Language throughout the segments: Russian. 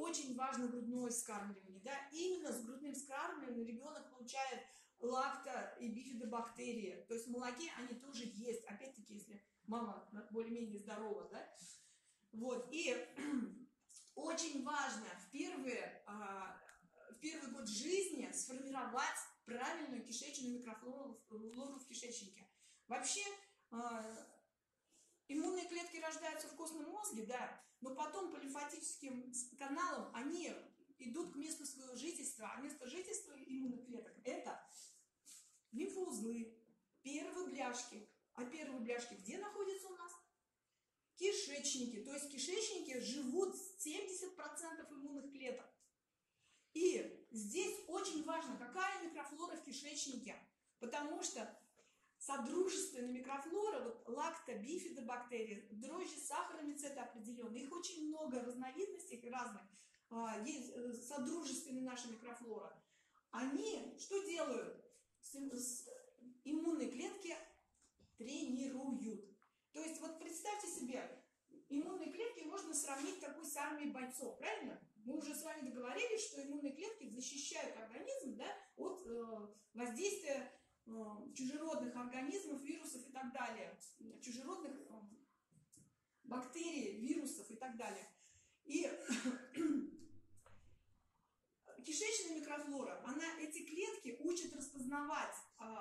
очень важно грудное вскармливание, да, именно с грудным вскармливанием ребенок получает лакто- и бифидобактерии, то есть в молоке они тоже есть, опять-таки, если мама более-менее здорова, да, вот, и очень важно в первый год жизни сформировать правильную кишечную микрофлору в кишечнике. Вообще, иммунные клетки рождаются в костном мозге, да, но потом по лимфатическим каналам они идут к месту своего жительства, а место жительства иммунных клеток – это лимфоузлы, первые бляшки. А первые бляшки где находятся у нас? Кишечники. То есть в кишечнике живут 70% иммунных клеток. И здесь очень важно, какая микрофлора в кишечнике, потому что содружественная микрофлора, вот лактобифидобактерии, дрожжи, сахаромицеты определенные, их очень много разновидностей разных, есть содружественная наша микрофлора. Они что делают? Иммунные клетки тренируют. То есть вот представьте себе, иммунные клетки можно сравнить такой с армией бойцов, правильно? Мы уже с вами договорились, что иммунные клетки защищают организм, да, от воздействия чужеродных организмов, вирусов и так далее, чужеродных бактерий, вирусов и так далее. И кишечная микрофлора, она эти клетки учит распознавать,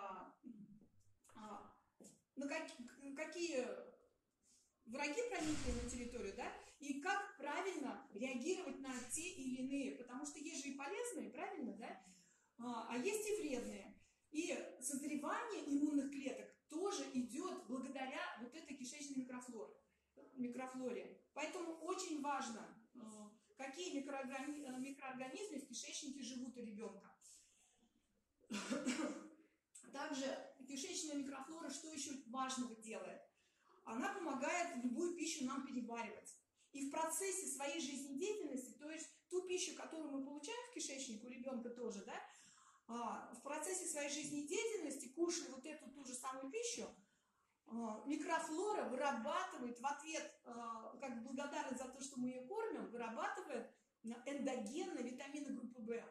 какие враги проникли на территорию, да, и как правильно реагировать на те или иные, потому что есть же и полезные, правильно, да, а есть и вредные. И созревание иммунных клеток тоже идет благодаря вот этой кишечной микрофлоре. Поэтому очень важно, какие микроорганизмы в кишечнике живут у ребенка. Также кишечная микрофлора что еще важного делает? Она помогает любую пищу нам переваривать. И в процессе своей жизнедеятельности, то есть ту пищу, которую мы получаем в кишечнике, у ребенка тоже, да, в процессе своей жизнедеятельности, кушая вот эту ту же самую пищу, микрофлора вырабатывает в ответ, как благодарность за то, что мы ее кормим, вырабатывает эндогенные витамины группы В,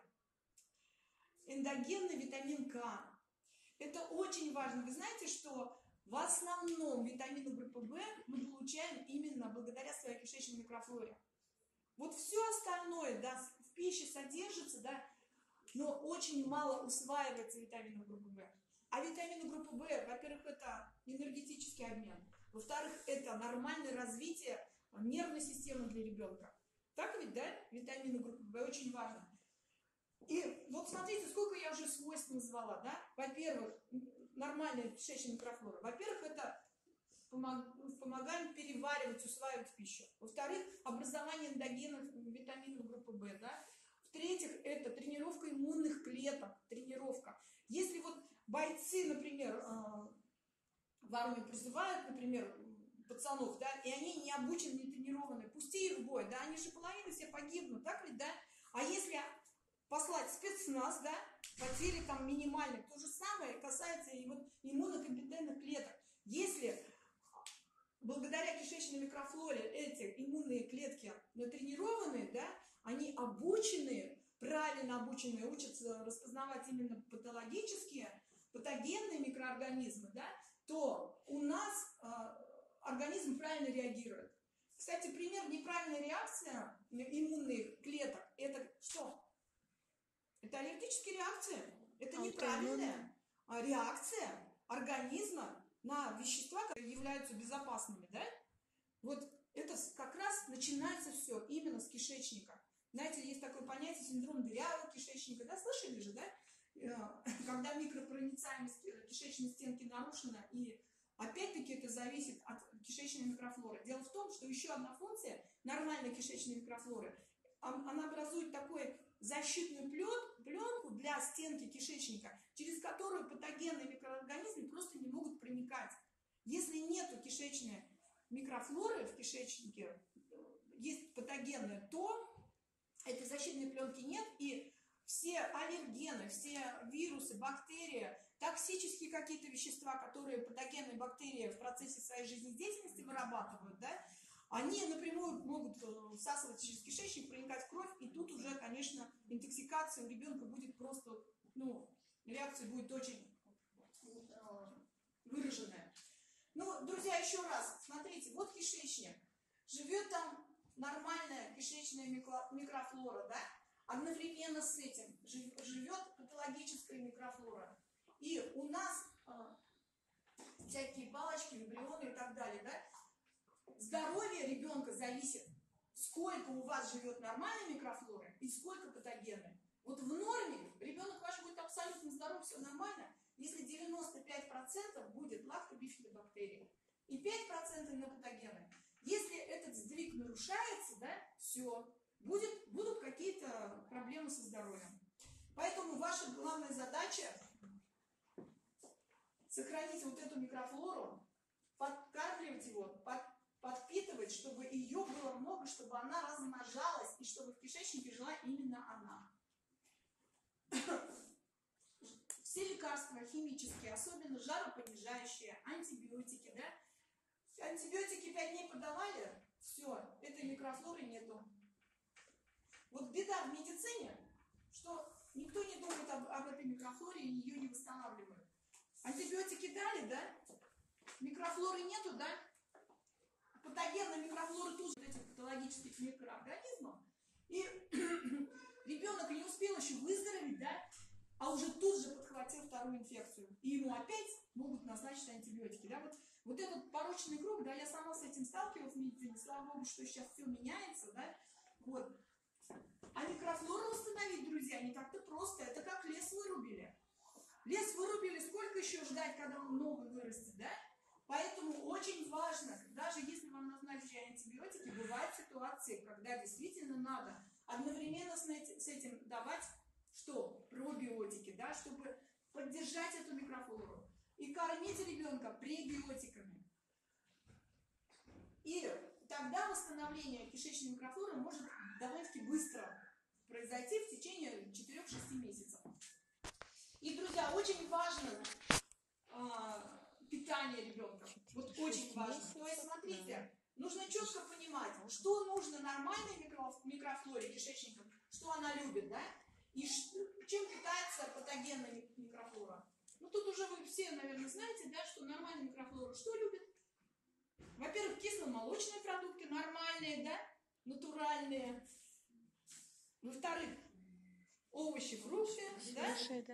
эндогенный витамин К. Это очень важно. Вы знаете, что в основном витамины группы В мы получаем именно благодаря своей кишечной микрофлоре. Вот все остальное, да, в пище содержится, да, но очень мало усваивается витаминов группы В. А витамины группы В, во-первых, это энергетический обмен, во-вторых, это нормальное развитие нервной системы для ребенка. Так ведь, да, витамины группы В очень важны. И вот смотрите, сколько я уже свойств назвала, да. Во-первых, нормальная кишечная микрофлора. Во-первых, это помогает переваривать, усваивать пищу. Во-вторых, образование эндогенных витаминов группы В, да. В-третьих, это тренировка иммунных клеток, тренировка. Если вот бойцы, например, в армию призывают, например, пацанов, да, и они не обучены, не тренированы, пусти их в бой, да, они же половина все погибнут, так ведь, да? А если послать спецназ, да, потери там минимальные, то же самое касается и вот иммунокомпетентных клеток. Если благодаря кишечной микрофлоре эти иммунные клетки натренированные, да, они обученные, правильно обученные, учатся распознавать именно патологические, патогенные микроорганизмы, да, то у нас организм правильно реагирует. Кстати, пример неправильной реакции иммунных клеток – это что? Это аллергические реакции. Это неправильная реакция организма на вещества, которые являются безопасными, да? Вот это как раз начинается все именно с кишечника. Знаете, есть такое понятие синдром дырявого кишечника, да, слышали же, да? Когда микропроницаемость кишечной стенки нарушена, и опять-таки это зависит от кишечной микрофлоры. Дело в том, что еще одна функция нормальной кишечной микрофлоры, она образует такой защитную пленку для стенки кишечника, через которую патогенные микроорганизмы просто не могут проникать. Если нет кишечной микрофлоры в кишечнике, есть патогенные, то этой защитной пленки нет, и все аллергены, все вирусы, бактерии, токсические какие-то вещества, которые патогенные бактерии в процессе своей жизнедеятельности вырабатывают, да, они напрямую могут всасываться через кишечник, проникать в кровь, и тут уже, конечно, интоксикация у ребенка будет просто, ну, реакция будет очень выраженная. Ну, друзья, еще раз, смотрите, вот кишечник. Живет там нормальная кишечная микрофлора, да? Одновременно с этим живет патологическая микрофлора. И у нас всякие палочки, эмбрионы и так далее, да? Здоровье ребенка зависит, сколько у вас живет нормальной микрофлоры и сколько патогенной. Вот в норме ребенок ваш будет абсолютно здоров, все нормально, если 95% будет лактобифидобактерии и 5% на патогены. Если этот сдвиг нарушается, да, все, будут какие-то проблемы со здоровьем. Поэтому ваша главная задача сохранить вот эту микрофлору, подкармливать его, подпитывать, чтобы ее было много, чтобы она размножалась и чтобы в кишечнике жила именно она. Все лекарства химические, особенно жаропонижающие, антибиотики, да? Антибиотики 5 дней подавали, все, этой микрофлоры нету. Вот беда в медицине, что никто не думает об этой микрофлоре и ее не восстанавливает. Антибиотики дали, да? Микрофлоры нету, да? Патогенные микрофлоры тут же этих патологических микроорганизмов. И ребенок не успел еще выздороветь, да? А уже тут же подхватил вторую инфекцию. И ему опять могут назначить антибиотики. Да? Вот этот порочный круг, да, я сама с этим сталкивалась в медицине. Слава богу, что сейчас все меняется, да? Вот. А микрофлору восстановить, друзья, не так-то просто. Это как лес вырубили. Лес вырубили, сколько еще ждать, когда он новый вырастет, да? Поэтому очень важно, даже если вам назначили антибиотики, бывают ситуации, когда действительно надо одновременно с этим давать что? Пробиотики, да, чтобы поддержать эту микрофлору. И кормить ребенка пребиотиками. И тогда восстановление кишечной микрофлоры может довольно-таки быстро произойти в течение 4-6 месяцев. И, друзья, очень важно питание ребенка. Вот очень важно. То есть, смотрите, нужно четко понимать, что нужно нормальной микрофлоре кишечника, что она любит, да? И чем питается патогенная микрофлора. Ну, тут уже вы все, наверное, знаете, да, что нормальная микрофлора что любит? Во-первых, кисломолочные продукты нормальные, да, натуральные. Во-вторых, овощи, фрукты, да?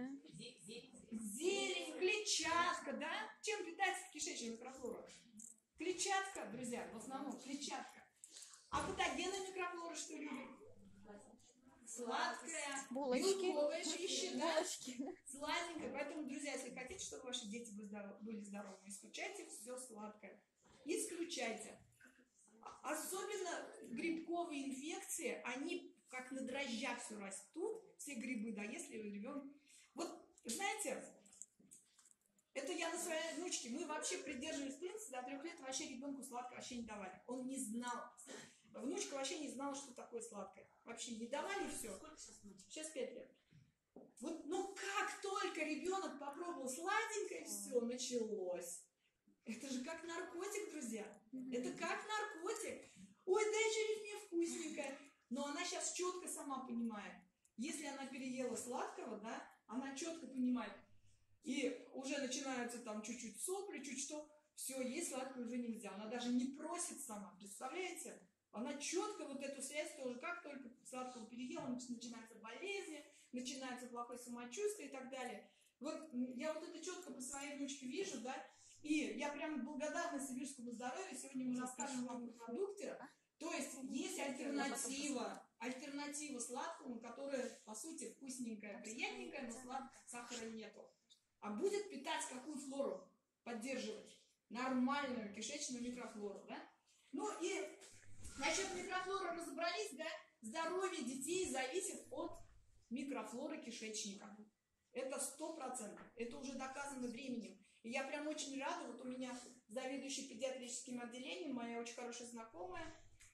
Зелень, клетчатка, да? Чем питается кишечная микрофлора? Клетчатка, друзья, в основном клетчатка. А патогенная микрофлора что любит? Сладкая, белковая пища, да? Сладенькая. Поэтому, друзья, если хотите, чтобы ваши дети были здоровы, исключайте все сладкое. Исключайте. Особенно грибковые инфекции, они как на дрожжах все растут, все грибы, да, если ребенок... Вот, знаете, это я на своей внучке, мы вообще придерживались принципа, до 3 лет вообще ребенку сладкое вообще не давали. Он не знал. Внучка вообще не знала, что такое сладкое. Вообще не давали, и все. Сколько сейчас внучек? Сейчас 5 лет. Вот, ну как только ребенок попробовал сладенькое, все, началось. Это же как наркотик, друзья. Это как наркотик. Ой, дай через мне вкусненькое. Но она сейчас четко сама понимает. Если она переела сладкого, да, она четко понимает. И уже начинаются там чуть-чуть сопли, чуть что. Все, есть сладкое уже нельзя. Она даже не просит сама. Представляете? Она четко вот эту связь тоже, как только сладкого переела, начинаются болезни, начинается плохое самочувствие и так далее. Вот я вот это четко по своей внучке вижу, да, и я прям благодарна Сибирскому здоровью. Сегодня мы расскажем вам о продукте. То есть есть альтернатива сладкому, которая, по сути, вкусненькая, приятненькая, но сахара нету. А будет питать какую флору? Поддерживать нормальную кишечную микрофлору, да? Ну и насчет микрофлоры разобрались, да? Здоровье детей зависит от микрофлоры кишечника. Это 100%. Это уже доказано временем. И я прям очень рада, вот у меня заведующий педиатрическим отделением, моя очень хорошая знакомая,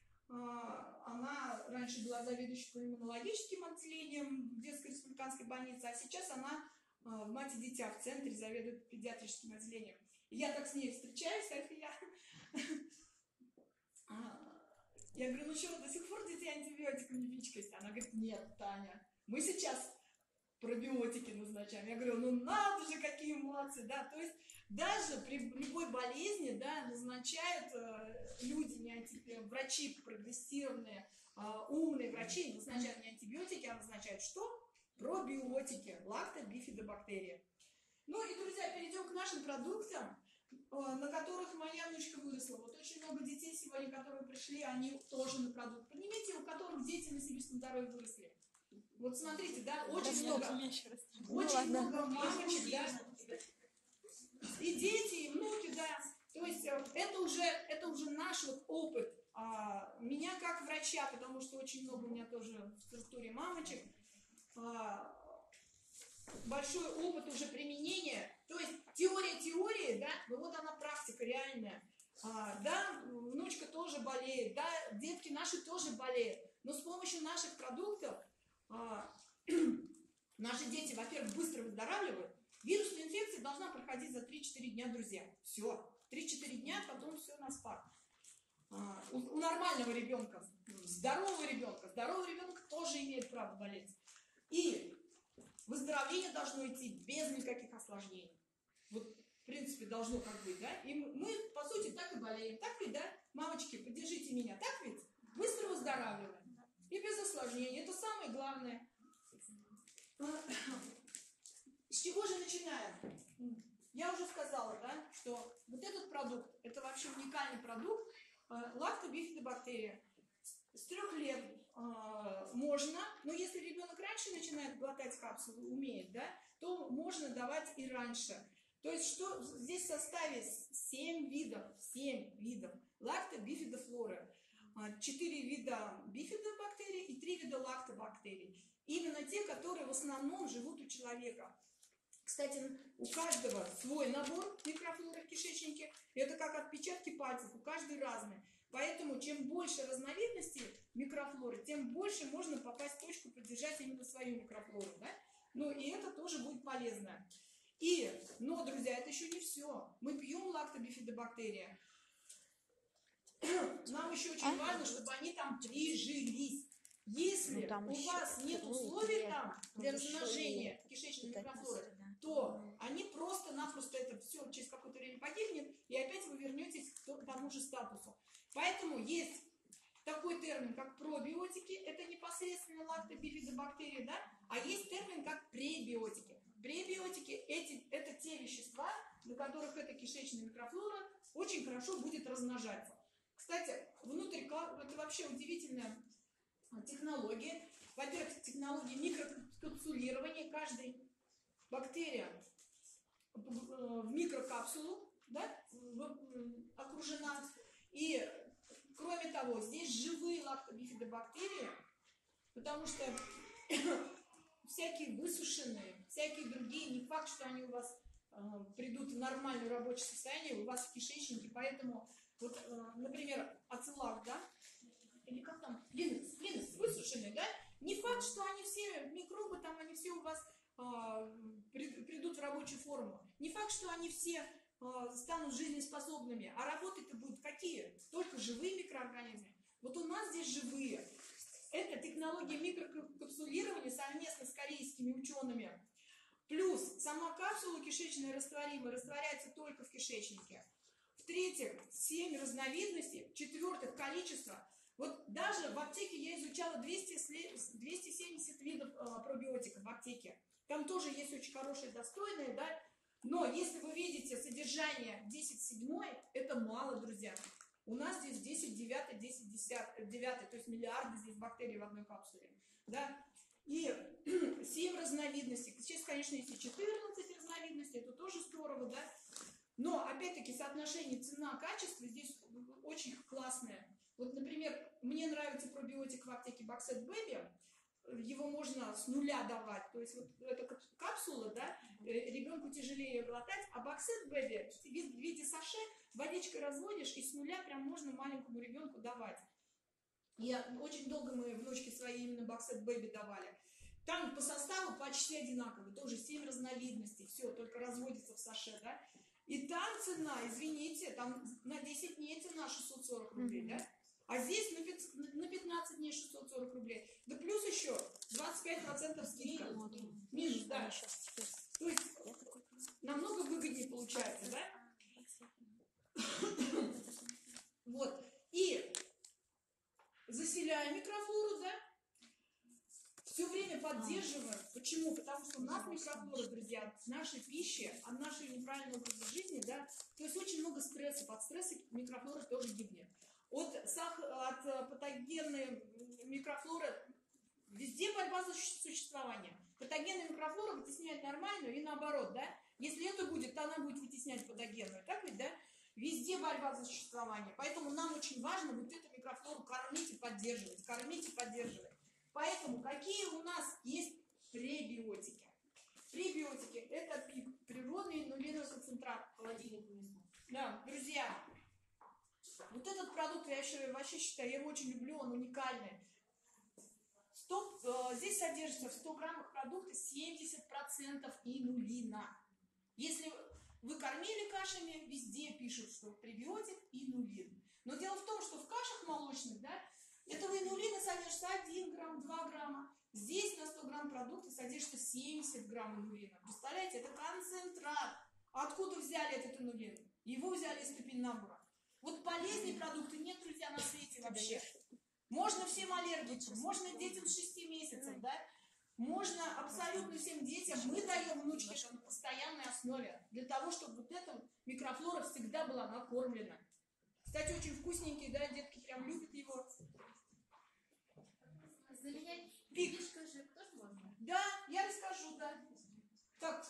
она раньше была заведующей иммунологическим отделением в детской республиканской больнице, а сейчас она в «Мать и дитя» в центре заведует педиатрическим отделением. И я так с ней встречаюсь, как я Я говорю, ну что, до сих пор детей антибиотиком не пичкаете? Она говорит, нет, Таня, мы сейчас пробиотики назначаем. Я говорю, ну надо же, какие молодцы, да, то есть даже при любой болезни, да, назначают люди, врачи прогрессивные, умные врачи назначают не антибиотики, а назначают что? Пробиотики, лактобифидобактерии. Ну и, друзья, перейдем к нашим продуктам, на которых моя внучка выросла. Вот очень много детей сегодня, которые пришли, они тоже на продукт. Поднимите, у которых дети на сибирском здоровье выросли. Вот смотрите, да, очень много мамочек, да, и дети, и внуки, да. То есть это уже наш вот опыт. Меня как врача, потому что очень много у меня тоже в структуре мамочек, большой опыт уже применения. То есть теория теории, да, но вот она практика реальная. Да, внучка тоже болеет, да, детки наши тоже болеют. Но с помощью наших продуктов наши дети, во-первых, быстро выздоравливают. Вирусная инфекция должна проходить за 3-4 дня, друзья. Все. 3-4 дня, потом все на спад. У нормального ребенка, здорового ребенка тоже имеет право болеть. И выздоровление должно идти без никаких осложнений. Вот, в принципе, должно так быть, да? И мы, по сути, так и болеем. Так ведь, да? Мамочки, поддержите меня. Так ведь? Быстро выздоравливаем. И без осложнений. Это самое главное. С чего же начинаем? Я уже сказала, да, что вот этот продукт, это вообще уникальный продукт, лактобифидобактерия. С 3 лет можно, но если ребенок раньше начинает глотать капсулу, умеет, да, то можно давать и раньше. То есть что здесь в составе 7 видов лактобифидофлоры. 4 вида бифидобактерий и 3 вида лактобактерий. Именно те, которые в основном живут у человека. Кстати, у каждого свой набор микрофлоры в кишечнике. Это как отпечатки пальцев, у каждой разные. Поэтому чем больше разновидностей микрофлоры, тем больше можно попасть в точку, поддержать именно свою микрофлору. Да? Ну и это тоже будет полезно. Но, друзья, это еще не все. Мы пьем лактобифидобактерии. Нам еще очень важно, чтобы они там прижились. Если у вас нет условий там для размножения кишечной микрофлоры, то они просто-напросто это все через какое-то время погибнет, и опять вы вернетесь к тому же статусу. Поэтому есть такой термин, как пробиотики, это непосредственно лактобифидобактерии, да? А есть термин, как пребиотики. Пребиотики – это те вещества, на которых эта кишечная микрофлора очень хорошо будет размножаться. Кстати, это вообще удивительная технология. Во-первых, технология микрокапсулирования. Каждая бактерия в микрокапсулу, да, окружена. И, кроме того, здесь живые лактобифидобактерии, потому что всякие высушенные, всякие другие, не факт, что они у вас придут в нормальное рабочее состояние, у вас в кишечнике. Поэтому, вот, например, ацилак, да, или как там, линекс высушенный, да, не факт, что они все, микробы там, они все у вас придут в рабочую форму. Не факт, что они все станут жизнеспособными. А работать-то будут какие? Только живые микроорганизмы. Вот у нас здесь живые. Это технология микрокапсулирования совместно с корейскими учеными. Плюс сама капсула кишечная растворимая растворяется только в кишечнике. В-третьих, 7 разновидностей. В-четвертых, количество. Вот даже в аптеке я изучала 270 видов пробиотиков в аптеке. Там тоже есть очень хорошие, достойные, да. Но если вы видите содержание 10/7, это мало, друзья. У нас здесь 10/9, 10/9, то есть миллиарды здесь бактерий в одной капсуле. Да? И 7 разновидностей. Сейчас, конечно, есть и 14 разновидностей, это тоже здорово, да. Но, опять-таки, соотношение цена-качество здесь очень классное. Вот, например, мне нравится пробиотик в аптеке Baxet Baby. Его можно с нуля давать. То есть вот эта капсула, да, ребенку тяжелее ее глотать, а Baxet Baby в виде саше водичкой разводишь, и с нуля прям можно маленькому ребенку давать. Очень долго мы внучке своей именно Baxet Baby давали. Там по составу почти одинаковый, тоже 7 разновидностей, все, только разводится в саше, да. И там цена, извините, там на 10 дней цена 640 рублей, да. А здесь на 15 дней 640 рублей. Да плюс еще 25% скидка. Минус, да. То есть намного выгоднее получается, да? Вот. И заселяем микрофлору, да? Все время поддерживаем. Почему? Потому что у нас микрофлора, друзья, от нашей пищи, от нашего неправильного образа жизни, да, то есть очень много стресса. Под стрессом микрофлора тоже гибнет. От патогенной микрофлоры везде борьба за существование. Патогенная микрофлора вытесняет нормальную и наоборот, да? Если это будет, то она будет вытеснять патогенную. Так ведь, да? Везде борьба за существование. Поэтому нам очень важно вот эту микрофлору кормить и поддерживать. Кормить и поддерживать. Поэтому какие у нас есть пребиотики? Пребиотики – это ПИК, природный нулевой концентрат. Холодильник внизу. Да, друзья, вот этот продукт я вообще считаю, я его очень люблю, он уникальный. Здесь содержится в 100 граммах продукта 70% инулина. Если вы кормили кашами, везде пишут, что пребиотик инулин. Но дело в том, что в кашах молочных, да, этого инулина содержится 1 грамм, 2 грамма. Здесь на 100 грамм продукта содержится 70 грамм инулина. Представляете, это концентрат. Откуда взяли этот инулин? Его взяли из топинамбура. Вот полезнее продукты нет, друзья, на свете вообще. Можно всем аллергикам, можно детям с 6 месяцев, да? Можно абсолютно всем детям. Мы даем внучке это на постоянной основе. Для того, чтобы вот эта микрофлора всегда была накормлена. Кстати, очень вкусненький, да, детки прям любят его. Заменять ПИК. тоже можно? Да, я расскажу, да. Так,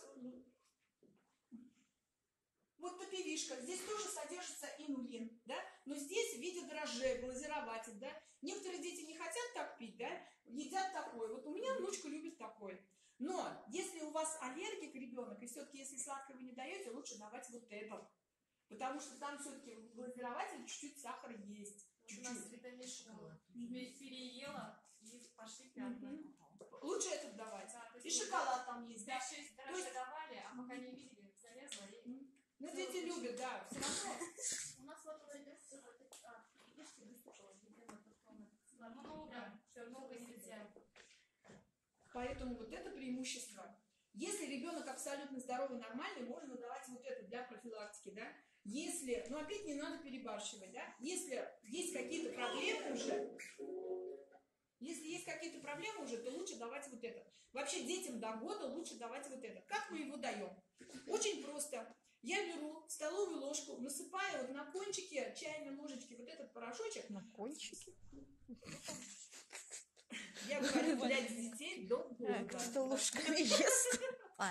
вот топивишка. Здесь тоже содержится инулин, да, но здесь в виде дрожжей, глазирователь, да. Некоторые дети не хотят так пить, да, едят такой. Вот у меня внучка любит такой. Но если у вас аллергик ребенок, и все-таки если сладкое вы не даете, лучше давать вот это. Потому что там все-таки в глазирователе чуть-чуть сахара есть. У нас витамин переела и пошли пятна. Лучше этот давать. Да, и шоколад там есть, да. 5-6 дрожжей давали, а пока не видели, залезла и... Ну, дети любят, да, все равно. У нас вот видишь, выступила, много, все много нельзя. Поэтому вот это преимущество. Если ребенок абсолютно здоровый, нормальный, можно давать вот это для профилактики, да. Если, ну опять не надо перебарщивать, да. Если есть какие-то проблемы уже, то лучше давать вот это. Вообще детям до года лучше давать вот это. Как мы его даем? Очень просто. Я беру столовую ложку, насыпаю вот на кончике чайной ложечки вот этот порошочек. На кончике? Я говорю для детей до года. Кто ложками ест?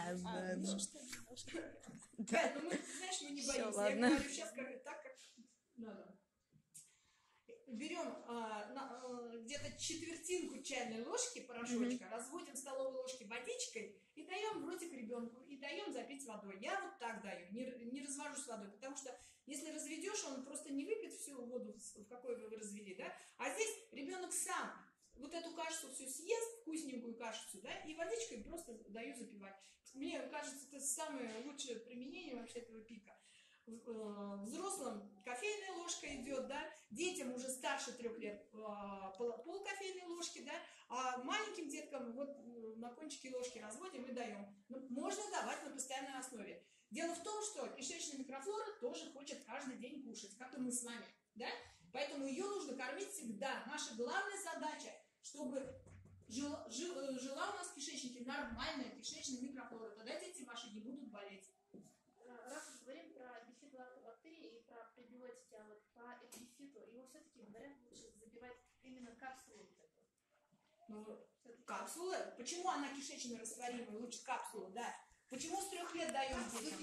Да, ну мы, знаешь, мы не боимся. Я говорю сейчас так, как надо. Берем где-то четвертинку чайной ложки порошочка, разводим в столовой ложке водичкой и даем в ротик ребенку, и даем запить водой. Я вот так даю, не развожу с водой, потому что если разведешь, он просто не выпьет всю воду, в какой вы развели, да? А здесь ребенок сам вот эту кашицу все съест, вкусненькую кашицу, да, и водичкой просто даю запивать. Мне кажется, это самое лучшее применение вообще этого пика. Взрослым кофейная ложка идет, да, детям уже старше 3 лет пол кофейной ложки, да, а маленьким деткам вот на кончике ложки разводим и даем. Но можно давать на постоянной основе. Дело в том, что кишечная микрофлора тоже хочет каждый день кушать, как и мы с вами, да, поэтому ее нужно кормить всегда. Наша главная задача, чтобы жила у нас в кишечнике нормальная кишечная микрофлора, тогда дети ваши не будут болеть. Раз мы говорим про бифидолактобактерии и про пребиотики, а вот по эпифиту, его все-таки говорят, лучше забивать именно капсулу. Ну, капсулы? Почему она кишечно растворимая? Лучше капсулу, да. Почему с 3 лет даем детям?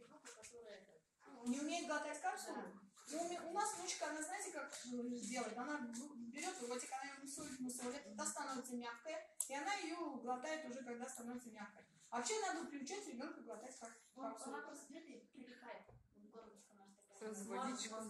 Не умеет глотать капсулу? Да. Ну, у нас внучка, она, знаете, как делает? Она берет ротик, она ее мусолит, тогда становится мягкая, и она ее глотает уже, когда становится мягкой. Вообще надо приучать ребенка глотать капсулу. Она просто берет и прилипает. Горлышко наше такое. С водичкой.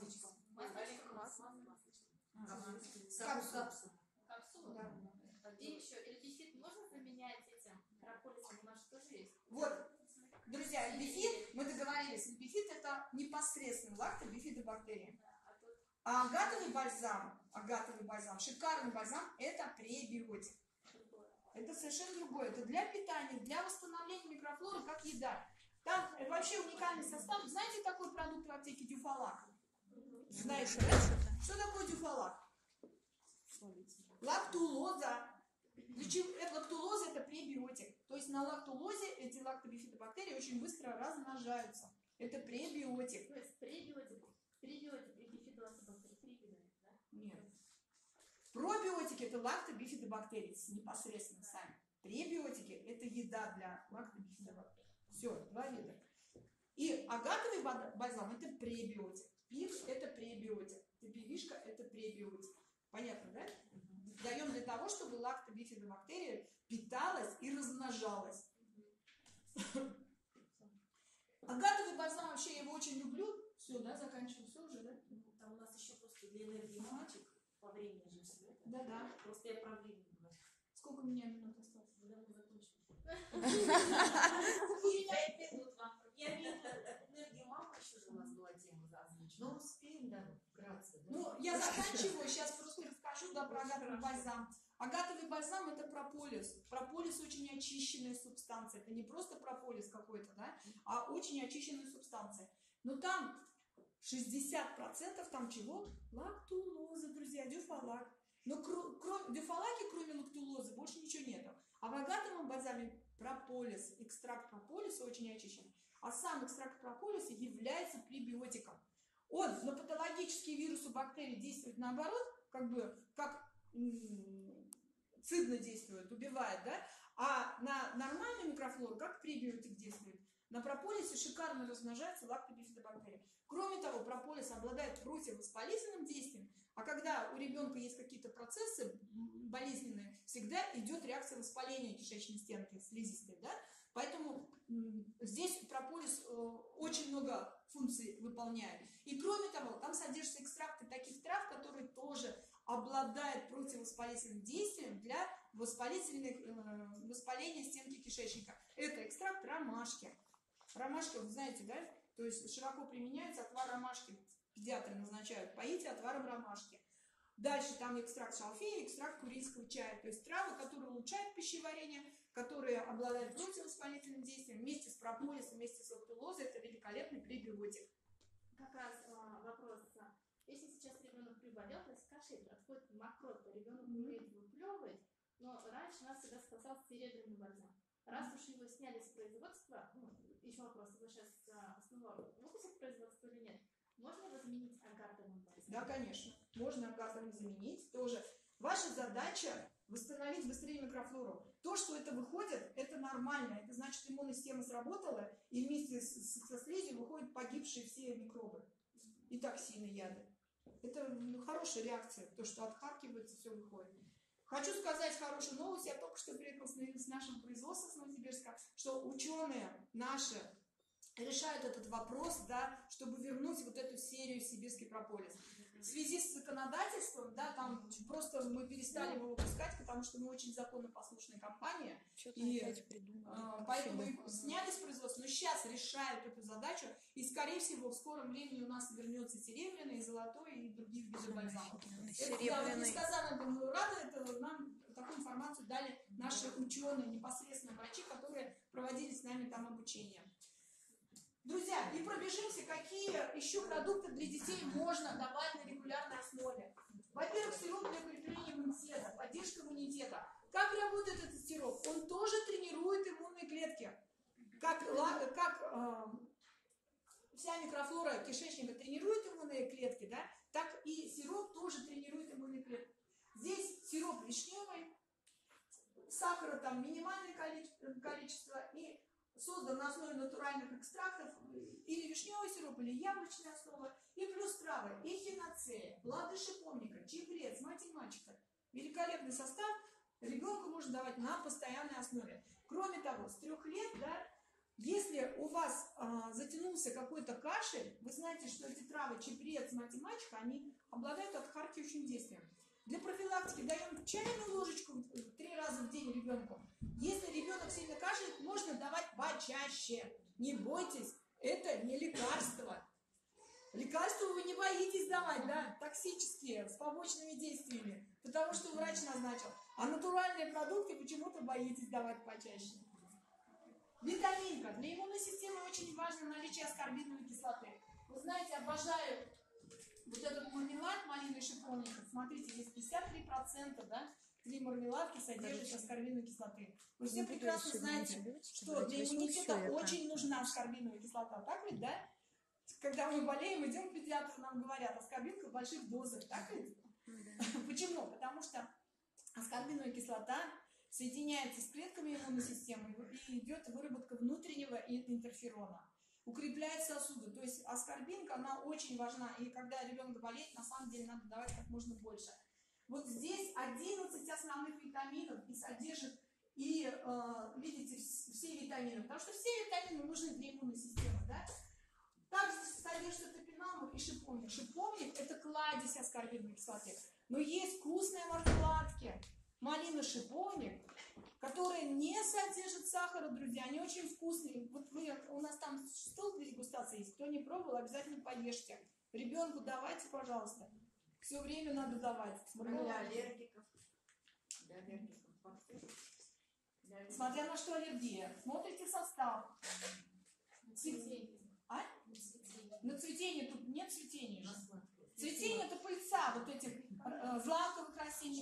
Капсула? Да. И еще эпифит можно заменять этим прополисом? У нас тоже есть. Вот, друзья, бифид, мы договорились, бифид это непосредственно лактобифидобактерии. А агатовый бальзам, агатовый бальзам. Шикарный бальзам – это пребиотик. Это совершенно другое. Это для питания, для восстановления микрофлоры, как еда. Там вообще уникальный состав. Знаете такой продукт в аптеке дюфалак? Знаете, да? Что такое дюфалак? Лактулоза. Лактулоза – это пребиотик. То есть на лактулозе эти лактобифидобактерии очень быстро размножаются. Это пребиотик. То есть пребиотик и бифидолактобактерии прибивают, да? Нет. Пробиотики – это лактобифидобактерии непосредственно сами. Пребиотики – это еда для лактобифидобактерий. Все, два вида. И агатовый бальзам – это пребиотик. Пив – это пребиотик. Пивишка – это пребиотик. Понятно, да? Даем для того, чтобы лактобифидобактерия питалась и размножалась. Агатовый бальзам, вообще я его очень люблю. Все, да, заканчиваем, все уже, да? Там у нас еще просто для энергии мальчик по времени же все. Да-да. Просто я про время говорю. Сколько у меня минут осталось? Мы давно закончили. 5 минут вам. Я видела, энергия мамы еще же у нас была тема озвучена. Ну, успеем, да, вкратце. Да? Ну, я заканчиваю, сейчас просто расскажу, да, про агатовый бальзам. Агатовый бальзам – это прополис. Прополис – очень очищенная субстанция. Это не просто прополис какой-то, да, а очень очищенная субстанция. Но там 60% там чего? Лактулоза, друзья, дюфалак. Но в дюфалаке, кроме лактулозы, больше ничего нету. А в агатовом бальзаме прополис, экстракт прополиса очень очищен. А сам экстракт прополиса является пребиотиком. Он на патологические вирусы бактерий действует наоборот, как бы как цидно действует, убивает, да? А на нормальную микрофлору как пребиотик действует. На прополисе шикарно размножаются лактобифидобактерии. Кроме того, прополис обладает противовоспалительным действием, а когда у ребенка есть какие-то процессы болезненные, всегда идет реакция воспаления кишечной стенки, слизистой, да? Поэтому здесь прополис очень много функций выполняет. И кроме того, там содержатся экстракты таких трав, которые тоже обладают противовоспалительным действием для воспаления стенки кишечника. Это экстракт ромашки. Ромашка, вы знаете, да? То есть широко применяется отвар ромашки. Педиатры назначают. Поите отваром ромашки. Дальше там экстракт шалфея, экстракт курильского чая. То есть травы, которые улучшают пищеварение, которые обладают противовоспалительным действием. Вместе с прополисом, вместе с лактулозой это великолепный пребиотик. Как раз вопрос. Если сейчас ребенок приболел, то есть кашель, отходит мокрота, ребенок умеет выплевывать, но раньше нас всегда спасал серебряный бальзам. Раз уж его сняли с производства, еще вопрос, его сейчас снова выпустят производство или нет, можно его заменить агатовым бальзамом? Да, конечно. Можно агатовым заменить тоже. Ваша задача восстановить быстрее микрофлору. То, что это выходит, это нормально. Это значит, иммунная система сработала, и вместе со слизью выходят погибшие все микробы и токсины, яды. Это хорошая реакция, то, что отхаркивается, все выходит. Хочу сказать хорошую новость. Я только что приехала с нашим производством с Новосибирска, что ученые наши решают этот вопрос, да, чтобы вернуть вот эту серию сибирский прополис. В связи с законодательством, да, там просто мы перестали его выпускать, потому что мы очень законопослушная компания. И поэтому их сняли с производства, но сейчас решают эту задачу, и, скорее всего, в скором времени у нас вернется серебряный, золотой и другие виды бальзамов. Это, да, вот несказанно думаю, рада, это нам такую информацию дали наши ученые, непосредственно врачи, которые проводили с нами там обучение. Друзья, и пробежимся, какие еще продукты для детей можно давать на регулярной основе. Во-первых, сироп для укрепления иммунитета, поддержка иммунитета. Как работает этот сироп? Он тоже тренирует иммунные клетки. Как вся микрофлора кишечника тренирует иммунные клетки, да, так и сироп тоже тренирует иммунные клетки. Здесь сироп вишневый, сахара там минимальное количество и создан на основе натуральных экстрактов, или вишневый сироп, или яблочная основа, и плюс травы, эхиноцея, плоды шиповника, чебрец, мать и мачеха. Великолепный состав, ребенку можно давать на постоянной основе. Кроме того, с 3 лет, да, если у вас затянулся какой-то кашель, вы знаете, что эти травы, чебрец, мать и мачеха, они обладают отхаркивающим действием. Для профилактики даем чайную ложечку 3 раза в день ребенку. Если ребенок сильно кашляет, можно давать почаще. Не бойтесь, это не лекарство. Лекарство вы не боитесь давать, да? Так токсические, с побочными действиями, потому что врач назначил. А натуральные продукты почему-то боитесь давать почаще. Витаминка. Для иммунной системы очень важно наличие аскорбиновой кислоты. Вы знаете, обожаю вот этот мармелад малины шиповника. Смотрите, здесь 53%, да? 3 мармеладки содержат аскорбиновой кислоты. Вы все прекрасно знаете, что для иммунитета очень нужна аскорбиновая кислота. Так ведь, да? Когда мы болеем, идем к педиатру, нам говорят, аскорбинка в больших дозах. Так ведь? Почему? Потому что аскорбиновая кислота соединяется с клетками иммунной системы и идет выработка внутреннего интерферона. Укрепляет сосуды. То есть аскорбинка, она очень важна. И когда ребенок болеет, на самом деле надо давать как можно больше. Вот здесь 11 основных витаминов и содержит, и видите, все витамины. Потому что все витамины нужны для иммунной системы. Да? Также содержит топинамбур и шиповник. Шиповник – это кладезь аскорбиновой кислоты. Но есть вкусные мармеладки, малина шиповник, которые не содержат сахара, друзья. Они очень вкусные. Вот у нас там стол для дегустации есть. Кто не пробовал, обязательно поешьте. Ребенку давайте, пожалуйста. Все время надо давать. Для аллергиков. Для аллергиков. Смотря на что аллергия. Смотрите состав. Цветение. А? На цветение тут нет цветения же. Цветение это пыльца вот этих злаковых растений.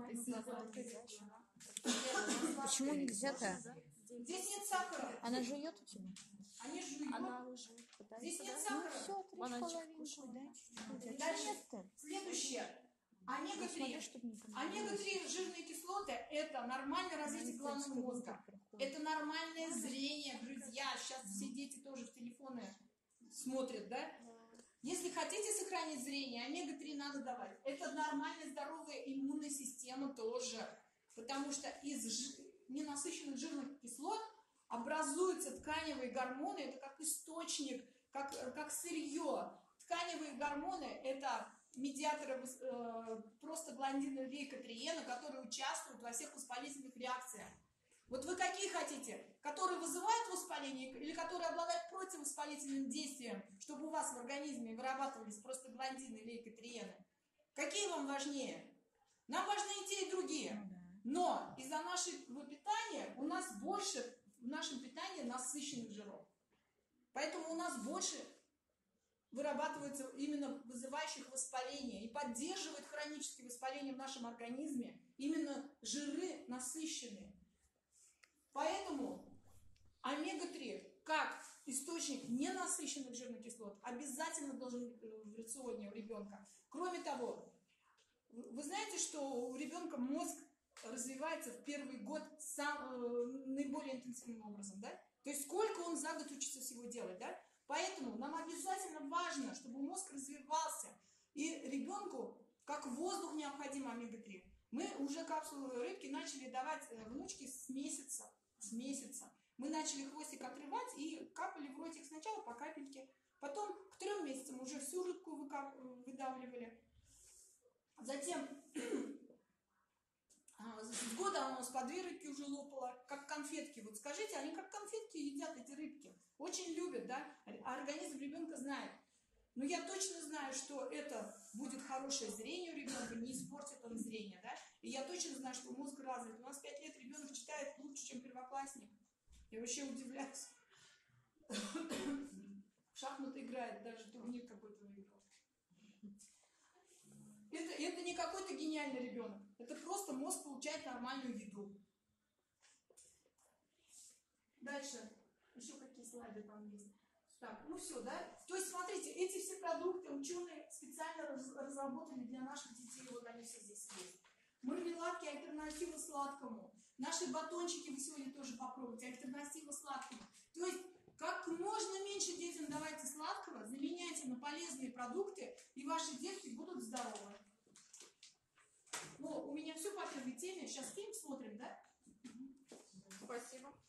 Все. Почему нельзя-то? Здесь нет сахара. Она жует у тебя? Они жуют. Она уже Здесь нет Ну сахара. все, 3,5 дай. Дальше. Следующее. Омега-3. Омега-3 жирные кислоты – это нормальное развитие головного мозга. Это нормальное зрение, друзья. Сейчас все дети тоже в телефоны смотрят, да? Если хотите сохранить зрение, омега-3 надо давать. Это нормальная здоровая иммунная система тоже. Потому что из ненасыщенных жирных кислот образуются тканевые гормоны. Это как источник, как сырье. Тканевые гормоны – это медиаторы простагландина лейкотриена, которые участвуют во всех воспалительных реакциях. Вот вы какие хотите? Которые вызывают воспаление или которые обладают противовоспалительным действием, чтобы у вас в организме вырабатывались простагландины и лейкотриены? Какие вам важнее? Нам важны и те, и другие. Но из-за нашего питания у нас больше в нашем питании насыщенных жиров. Поэтому у нас больше вырабатывается именно вызывающих воспаление и поддерживает хронические воспаления в нашем организме именно жиры насыщенные. Поэтому омега-3 как источник ненасыщенных жирных кислот обязательно должен быть в рационе у ребенка. Кроме того, вы знаете, что у ребенка мозг развивается в первый год наиболее интенсивным образом, да? То есть сколько он за год учится всего делать, да? Поэтому нам обязательно важно, чтобы мозг развивался. И ребенку, как воздух, необходим омега-3. Мы уже капсулы рыбки начали давать внучке с месяца. Мы начали хвостик отрывать и капали в ротик сначала по капельке. Потом к 3 месяцам уже всю рыбку выдавливали. Затем с года она у нас по 2 рыбки уже лопала, как конфетки. Вот скажите, они как конфетки едят, эти рыбки. Очень любят, да? Организм ребенка знает. Но я точно знаю, что это будет хорошее зрение у ребенка, не испортит он зрение, да? И я точно знаю, что мозг развит. У нас 5 лет ребенок читает лучше, чем первоклассник. Я вообще удивляюсь. В шахматы играет, даже турнир какой-то выиграл. Это не какой-то гениальный ребенок. Это просто мозг получает нормальную еду. Дальше. Еще какие слайды там есть? Так, ну все, да? То есть, смотрите, эти все продукты ученые специально разработали для наших детей. Вот они все здесь есть. Мармеладки, альтернатива сладкому. Наши батончики вы сегодня тоже попробуйте. Альтернатива сладкому. То есть, как можно меньше детям давайте сладкого, заменяйте на полезные продукты, и ваши детки будут здоровы. Ну, у меня все по первой теме. Сейчас фильм смотрим, да? Спасибо.